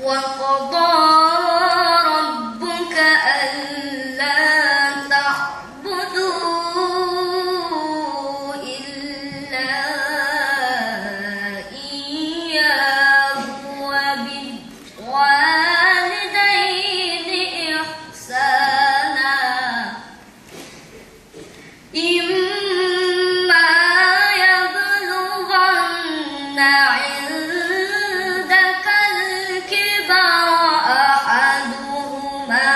وقضى ربك ألا تعبدوا إلا إياه وبالوالدين إحسانا إما يبلغن عندك الكبر أحدهما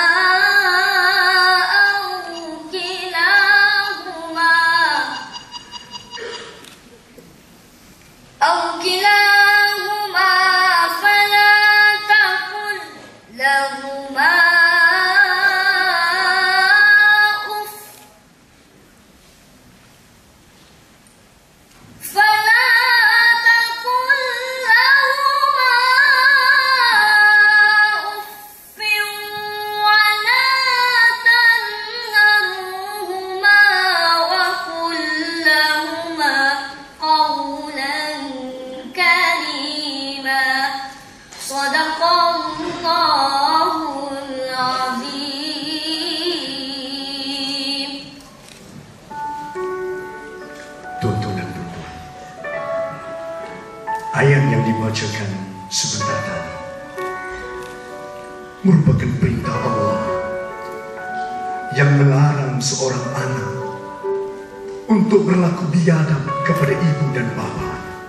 أو كلاهما فلا تقل لهما صدق الله العظيم. Tuan-tuan dan puan-puan, ayat yang dibacakan sebentar tadi merupakan perintah Allah yang melarang seorang anak untuk berlaku biadab kepada ibu dan bapa.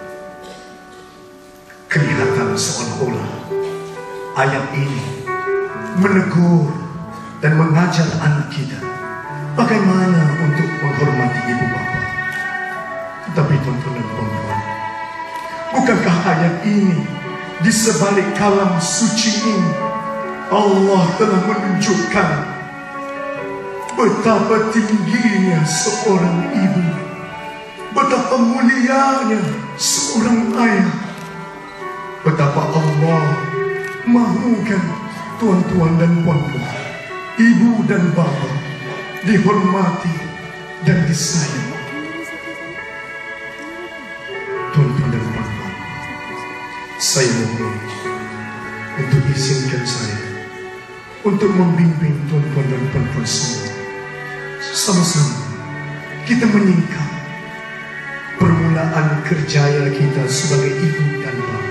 Kelihatan seolah-olah ayat ini menegur dan mengajar anak kita bagaimana untuk menghormati ibu bapa. Tetapi tuan-tuan dan puan-puan, bukankah ayat ini di sebalik kalam suci ini Allah telah menunjukkan betapa tingginya seorang ibu, betapa mulianya seorang ayah, betapa Allah mahukan tuan-tuan dan puan-puan, ibu dan bapa dihormati dan disayang. Tuan-tuan dan puan-puan, saya mohon untuk izinkan saya untuk membimbing tuan-tuan dan puan-puan semua. Sama-sama kita menyingkap permulaan kerjaya kita sebagai ibu dan bapa.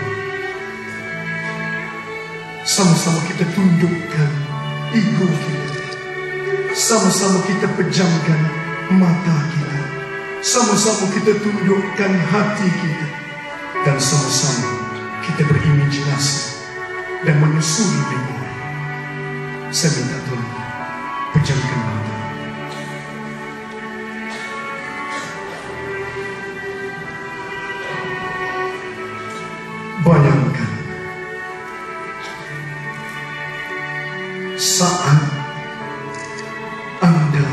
Sama-sama kita tundukkan ego kita. Sama-sama kita pejamkan mata kita. Sama-sama kita tundukkan hati kita. Dan sama-sama kita berimajinasi dan menyusuri memori. Saya minta tolong pejamkan mata. Bayangkan saat Anda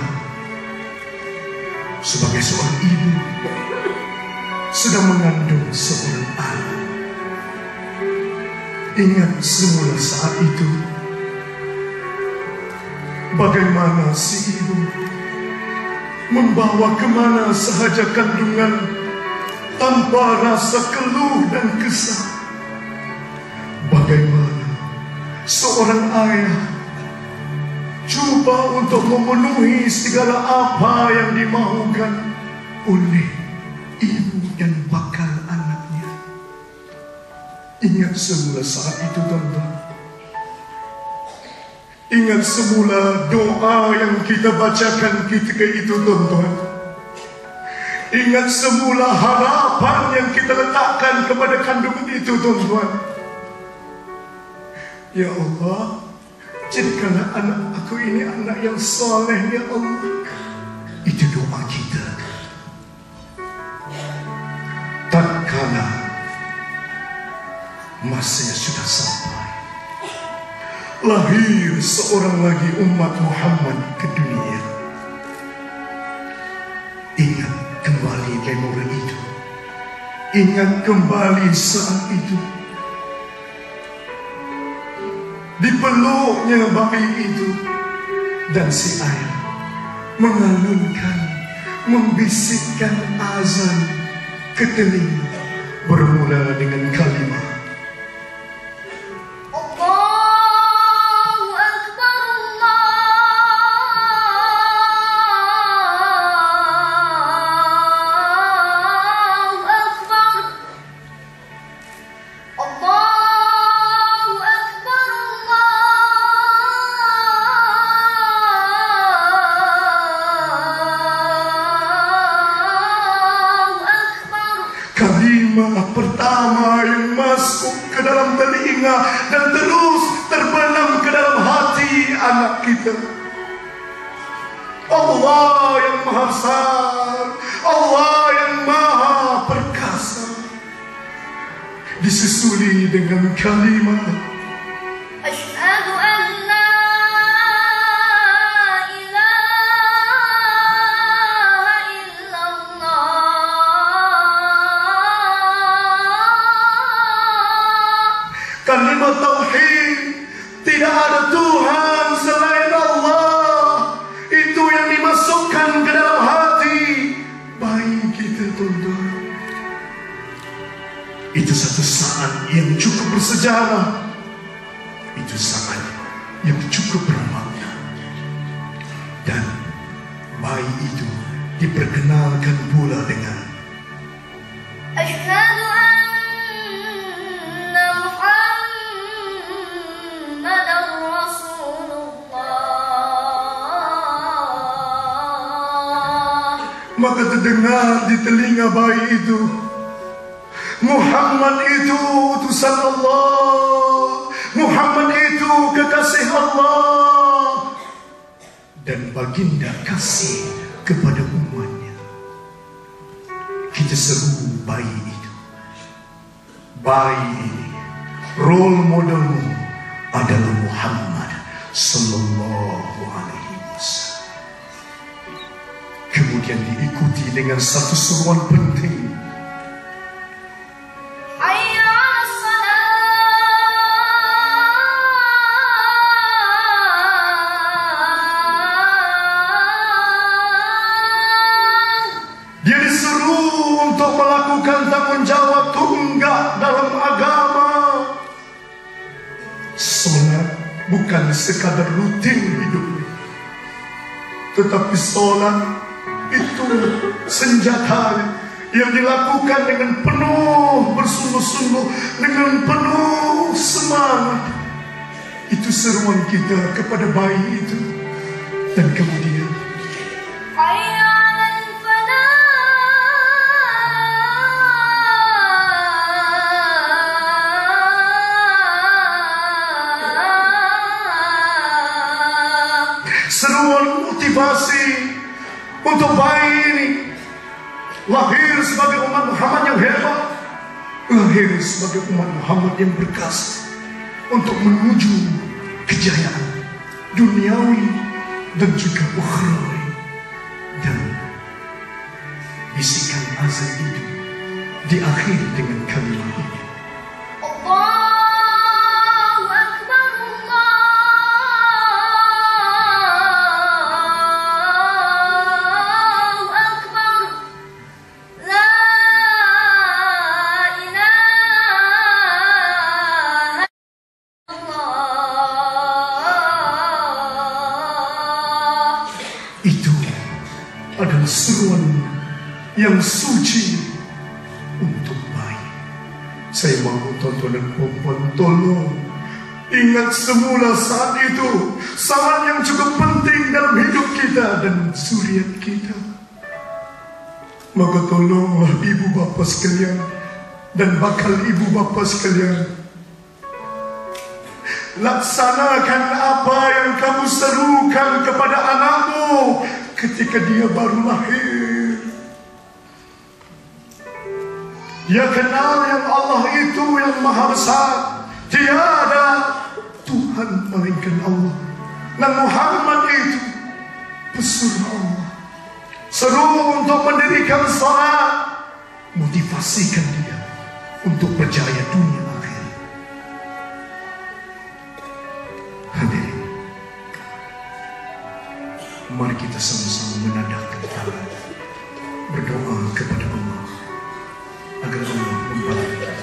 sebagai seorang ibu sedang mengandung seorang anak. Ingat semula saat itu bagaimana si ibu membawa kemana sahaja kandungan tanpa rasa keluh dan kesah. Bagaimana seorang ayah cuba untuk memenuhi segala apa yang dimaukan oleh ibu dan bakal anaknya. Ingat semula saat itu, tuan-tuan. Ingat semula doa yang kita bacakan ketika itu, tuan-tuan. Ingat semula harapan yang kita letakkan kepada kandungan itu, tuan-tuan. Ya Allah, jadikanlah anak aku ini anak yang soleh, ya Allah. Itu doa kita. Tatkala masanya sudah sampai, lahir seorang lagi umat Muhammad ke dunia. Ingat kembali memori itu. Ingat kembali saat itu. Dipeluknya bayi itu, dan si ayah mengalunkan, membisikkan azan ke telinga, bermula dengan kalimat telinga dan terus terbenam ke dalam hati anak kita. Allah yang Maha Besar, Allah yang Maha Perkasa, disusuli dengan kalimat Asyhadu an la ilaha illallah. kalimat tauhid, tidak ada Tuhan selain Allah. Itu yang dimasukkan ke dalam hati bayi kita, tuan-tuan. Itu satu saat yang cukup bersejarah. Itu saat yang cukup bermakna. Dan bayi itu diperkenalkan pula dengan Asyhadu anna Muhammadar Rasulullah. Maka terdengar di telinga bayi itu, Muhammad itu utusan Allah, Muhammad itu kekasih Allah, dan baginda kasih kepada umatnya. Kita seru bayi itu, bayi ini, role modelmu adalah Muhammad sallallahu alaihi wasallam. Kemudian diikuti dengan satu seruan penting. Hayya 'alas salah. Dia disuruh untuk melakukan tanggung jawab tunggak dalam agama. Solat bukan sekadar rutin hidupnya, tetapi solat itu senjata yang dilakukan dengan penuh bersungguh-sungguh, dengan penuh semangat. Itu seruan kita kepada bayi itu. Dan kemudian Hayya 'alal falah. seruan motivasi untuk bayi ini lahir sebagai umat Muhammad yang hebat, lahir sebagai umat Muhammad yang berkas untuk menuju kejayaan duniawi dan juga ukhrawi. Dan bisikan azan itu diakhiri dengan kalimat ini, Allahu Akbar, Allahu Akbar, La ilaha illallah. itu adalah seruan yang suci untuk bayi. Saya mahu tuan-tuan dan puan-puan tolong ingat semula saat itu, saat yang cukup penting dalam hidup kita dan zuriat kita. Maka tolonglah ibu bapa sekalian dan bakal ibu bapa sekalian, laksanakan apa yang kamu serukan kepada anakmu ketika dia baru lahir. Dia kenal yang Allah itu yang Maha Besar, tiada Tuhan melainkan Allah, dan Muhammad itu pesuruh Allah. Seru untuk mendirikan salat, motivasikan dia untuk berjaya dunia akhirat. Hadirin, mari kita sama-sama menadahkan tangan, berdoa kepada Allah agar Allah membantu kita.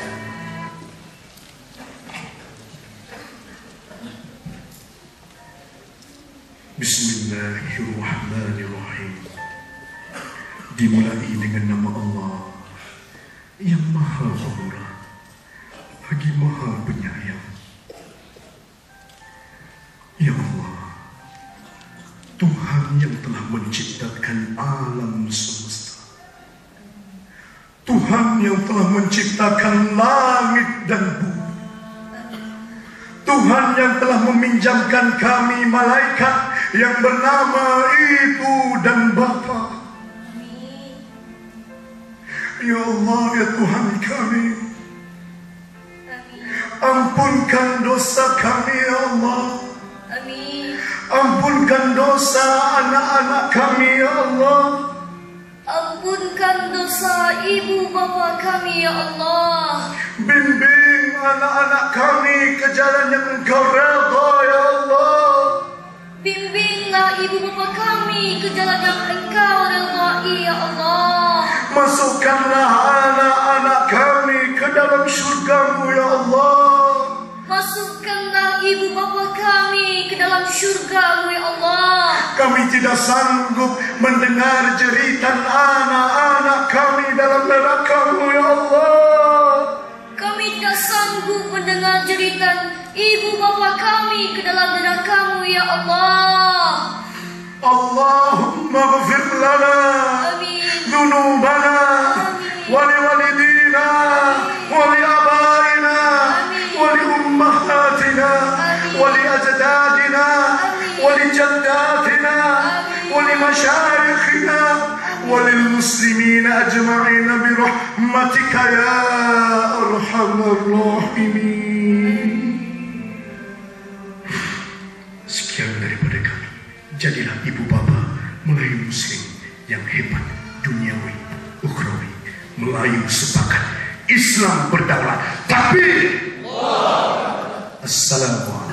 Bismillahirrahmanirrahim. Dimulai dengan nama Allah yang Maha Pemurah lagi Maha Penyayang. Ya Allah, Tuhan yang telah menciptakan alam semesta, Tuhan yang telah menciptakan langit dan bumi, yang telah meminjamkan kami malaikat yang bernama Ibu dan Bapa. Ya Allah, ya Tuhan kami, ampunkan dosa kami ya Allah. Ampunkan dosa anak-anak kami ya Allah. Ampunkan dosa ibu bapa kami ya Allah. Bimbing anak-anak kami ke jalan yang Engkau redha ya Allah. Bimbinglah ibu bapa kami ke jalan yang Engkau redai ya Allah. Masukkanlah anak-anak kami ke dalam syurga-Mu ya Allah. Masukkanlah ibu bapa kami ke dalam syurga-Mu ya Allah. Kami tidak sanggup mendengar jeritan anak-anak kami dalam neraka-Mu ya Allah. Kami tidak sanggup mendengar jeritan ibu bapa kami ke dalam neraka-Mu ya Allah. Allahumma ghfir lana dhunubana wa liwalidina wa liabaina wa liummahatina wa liajdadina wa lijaddatina wa limashayikhina wa lilmuslimina ajma'ina birahmatika ya arhamar rahimin. Sekian daripada kami. Jadilah ibu bapa Melayu Muslim yang hebat, duniawi, ukhrawi. Melayu sepakat, Islam berdaulat. Takbir. Assalamualaikum.